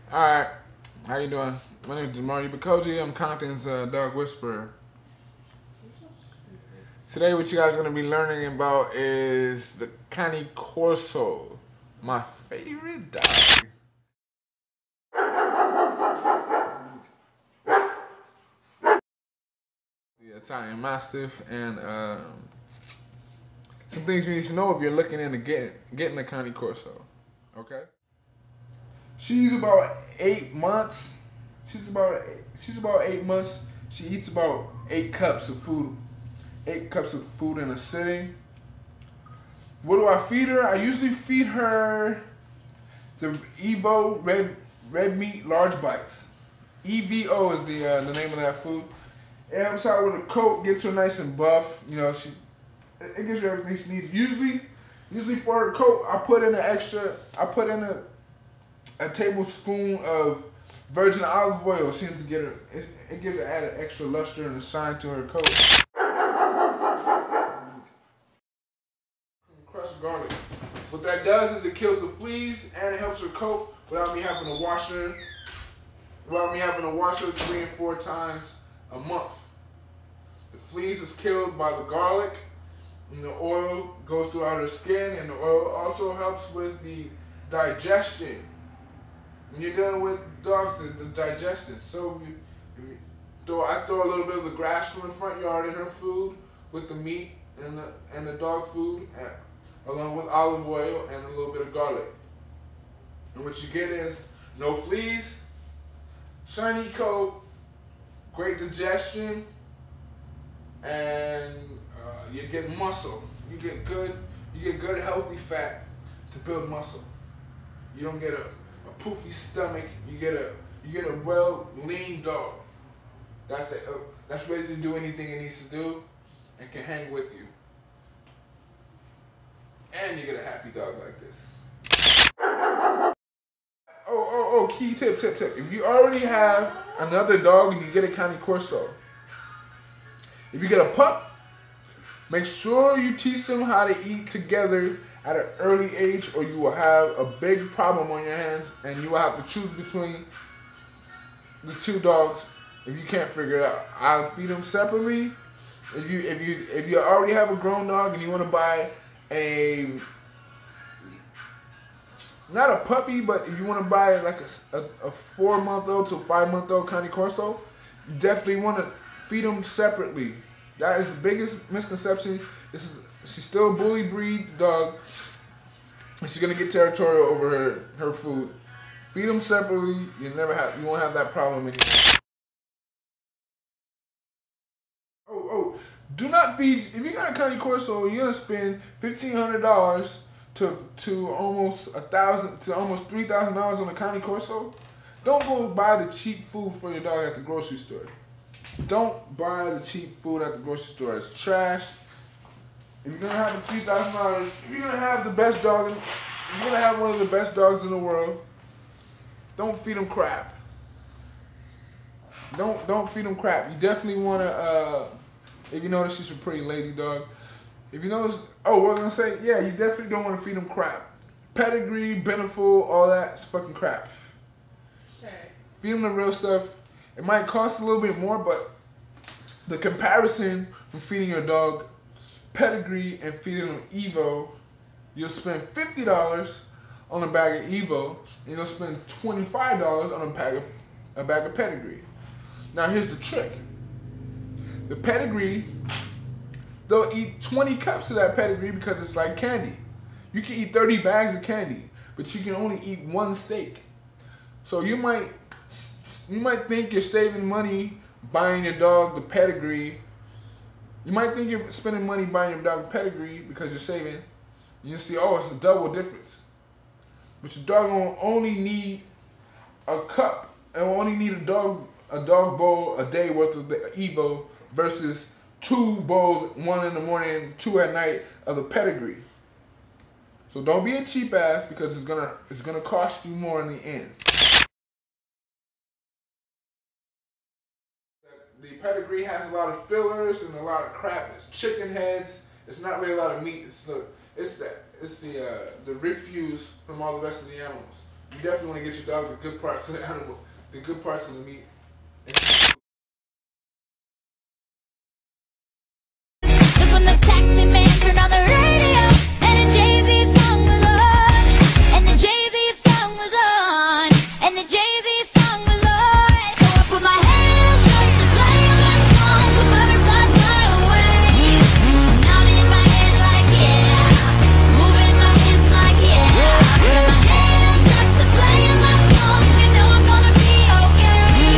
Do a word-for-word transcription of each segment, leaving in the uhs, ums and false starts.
Alright, how you doing? My name is Demari Bakoji. I'm Compton's uh, dog whisperer. Today what you guys are going to be learning about is the Cane Corso, my favorite dog. The Italian Mastiff, and um, some things you need to know if you're looking into getting, getting the Cane Corso, okay? She's about eight months. She's about she's about eight months. She eats about eight cups of food, eight cups of food in a sitting. What do I feed her? I usually feed her the Evo red red meat large bites. E V O is the uh, the name of that food. It helps out with a coat, gets her nice and buff. You know, she it gives her everything she needs. Usually, usually for her coat, I put in an extra. I put in a a tablespoon of virgin olive oil. Seems to get her. It, it gives her added extra luster and a shine to her coat. Crushed garlic. What that does is it kills the fleas and it helps her coat without me having to wash her. Without me having to wash her three and four times a month. The fleas is killed by the garlic, and the oil goes throughout her skin, and the oil also helps with the digestion. When you're dealing with dogs, the, the digestion. So if you, if you throw, I throw a little bit of the grass from the front yard in her food with the meat and the and the dog food, and, along with olive oil and a little bit of garlic. And what you get is no fleas, shiny coat, great digestion, and uh, you get muscle. You get good. You get good healthy fat to build muscle. You don't get a a poofy stomach. You get a you get a well lean dog. That's it. That's ready to do anything it needs to do, and can hang with you. And you get a happy dog like this. Oh oh oh! Key tip tip tip. If you already have another dog and you get a Cane Corso, if you get a pup, make sure you teach them how to eat together at an early age, or you will have a big problem on your hands, and you will have to choose between the two dogs if you can't figure it out. I'll feed them separately. If you if you if you already have a grown dog and you want to buy a not a puppy, but if you want to buy like a, a, a four month old to five month old Cane Corso, you definitely want to feed them separately. That is the biggest misconception. This is she's still a bully breed dog, and she's gonna get territorial over her her food. Feed them separately. You never have you won't have that problem anymore. Oh oh! Do not feed. If you got a Cane Corso, you're gonna spend fifteen hundred dollars to to almost a thousand to almost three thousand dollars on a Cane Corso. Don't go buy the cheap food for your dog at the grocery store. Don't buy the cheap food at the grocery store. It's trash. If you're gonna have a three thousand dollars, if you're gonna have the best dog, in, if you're gonna have one of the best dogs in the world, don't feed them crap. Don't don't feed them crap. You definitely wanna. Uh, if you notice she's a pretty lazy dog. If you notice, oh, what was I gonna say? Yeah, you definitely don't want to feed them crap. Pedigree, Beneful, all that's fucking crap. Sure. Feed them the real stuff. It might cost a little bit more, but the comparison from feeding your dog Pedigree and feeding them Evo, you'll spend fifty dollars on a bag of Evo, and you'll spend twenty-five dollars on a bag of, a bag of Pedigree. Now here's the trick. The Pedigree, they'll eat twenty cups of that Pedigree because it's like candy. You can eat thirty bags of candy, but you can only eat one steak. So you might you might think you're saving money buying your dog the Pedigree. You might think you're spending money buying your dog a Pedigree because you're saving. And you'll see, oh, it's a double difference. But your dog will only need a cup. It will only need a dog a dog bowl a day worth of the Evo versus two bowls, one in the morning, two at night of the Pedigree. So don't be a cheap ass because it's gonna it's gonna cost you more in the end. The Pedigree has a lot of fillers and a lot of crap. It's chicken heads. It's not really a lot of meat. It's the it's the it's the uh, the refuse from all the rest of the animals. You definitely want to get your dog the good parts of the animal, the good parts of the meat. That's when the taxi man turned on the radio, and a Jay-Z song was on, and the Jay-Z song was on, and the Jay-Z song was on. So I put my hands up to play my song, the butterflies fly away. Now in my head like yeah, moving my hips like yeah. Got my hands up to play my song, you know I'm gonna be okay.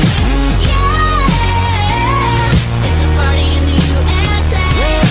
Yeah, it's a party in the U S A.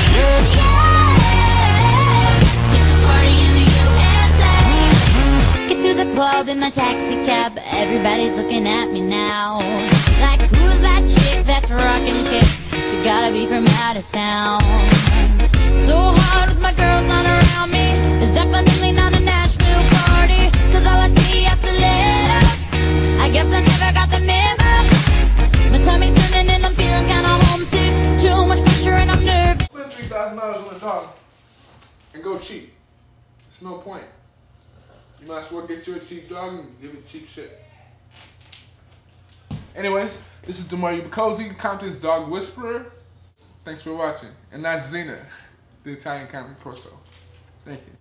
Club in my taxi cab, everybody's looking at me now. Like, who's that chick that's rocking kicks? She gotta be from out of town. So hard with my girls not around me. It's definitely not a Nashville party, cause all I see is the letter. I guess I never got the memo. My tummy's turning and I'm feeling kinda homesick. Too much pressure and I'm nervous. Spend three thousand dollars on a dog and go cheap. It's no point. You might as well get you a cheap dog and give it cheap shit. Anyways, this is Demario Bacozzi, Compton's Dog Whisperer. Thanks for watching. And that's Xena, the Italian Compton Corso. Thank you.